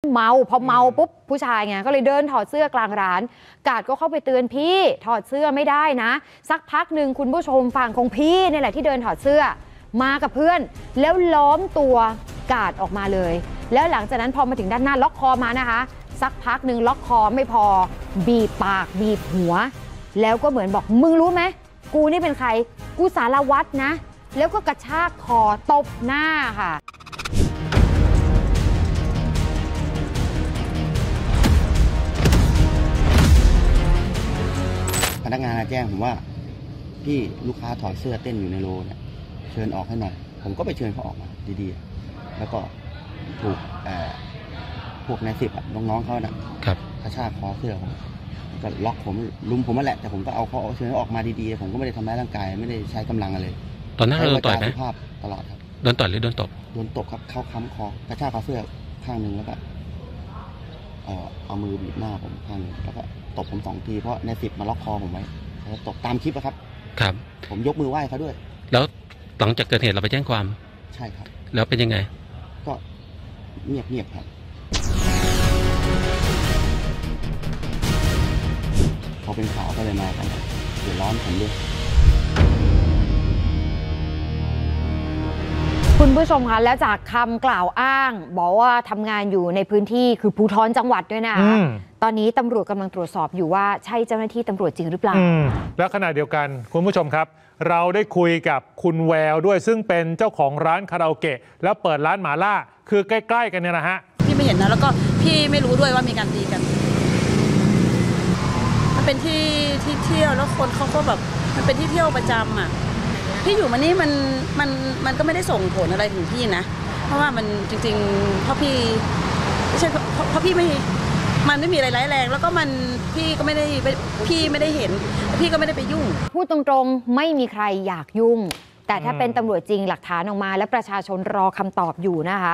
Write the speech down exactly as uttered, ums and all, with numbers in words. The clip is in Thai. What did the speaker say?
เมาพอเมาปุ๊บผู้ชายไงก็เลยเดินถอดเสื้อกลางร้านกาดก็เข้าไปเตือนพี่ถอดเสื้อไม่ได้นะสักพักหนึ่งคุณผู้ชมฝั่งของพี่นี่แหละที่เดินถอดเสื้อมากับเพื่อนแล้วล้อมตัวกาดออกมาเลยแล้วหลังจากนั้นพอมาถึงด้านหน้าล็อกคอมานะคะสักพักหนึ่งล็อกคอไม่พอบีบปากบีบหัวแล้วก็เหมือนบอกมึงรู้ไหมกูนี่เป็นใครกูสารวัตรนะแล้วก็กระชากคอตบหน้าค่ะพนักงานแจ้งผมว่าพี่ลูกค้าถอดเสื้อเต้นอยู่ในโลเนี่ยเชิญออกให้หน่อยผมก็ไปเชิญเขาออกมาดีๆแล้วก็ถูกพวกนายสิบน้องๆเขาน่ะกระชากคอเสื้อผมก็ล็อกผมลุมผมมาแหละแต่ผมก็เอาเขาเชิญออกมาดีๆผมก็ไม่ได้ทำร้ายร่างกายไม่ได้ใช้กำลังอะไรตอนนั้นเราโดนต่อยไหมภาพตลอดครับโดนต่อยหรือโดนตบโดนตบครับเข้าค้ำคอกระชากคอเสื้อข้างหนึ่งแล้วก็เอามือบีบหน้าผมข้างนึงแล้วก็ตบผมสองทีเพราะนายสิบมาล็อกคอผมไว้แล้วตบตามคลิปครับครับผมยกมือไหว้เขาด้วยแล้วหลังจากเกิดเหตุเราไปแจ้งความใช่ครับแล้วเป็นยังไงก็เงียบเงียบครับพอเป็นข่าวก็เลยมากันเดือดร้อนผมด้วยคุณผู้ชมคะแล้วจากคำกล่าวอ้างบอกว่าทำงานอยู่ในพื้นที่คือภูธรจังหวัดด้วยนะคะตอนนี้ตำรวจกำลังตรวจสอบอยู่ว่าใช่เจ้าหน้าที่ตำรวจจริงหรือเปล่าแล้วขณะเดียวกันคุณผู้ชมครับเราได้คุยกับคุณแววด้วยซึ่งเป็นเจ้าของร้านคาราโอเกะแล้วเปิดร้านหมาล่าคือใกล้ๆกันเนี่ยนะฮะพี่ไม่เห็นนะแล้วก็พี่ไม่รู้ด้วยว่ามีการตีกันมันเป็นที่ที่เที่ยวแล้วคนเขาก็แบบมันเป็นที่เที่ยวประจำอ่ะพี่อยู่มานี่มันมันมันก็ไม่ได้ส่งผลอะไรถึงพี่นะเพราะว่ามันจริงๆเพราะพี่ไม่ใช่เพราะพี่ไม่มันไม่มีอะไรร้ายแรงแล้วก็มันพี่ก็ไม่ได้พี่ไม่ได้เห็นพี่ก็ไม่ได้ไปยุ่งพูดตรงๆไม่มีใครอยากยุ่งแต่ถ้าเป็นตำรวจจริงหลักฐานออกมาและประชาชนรอคำตอบอยู่นะคะ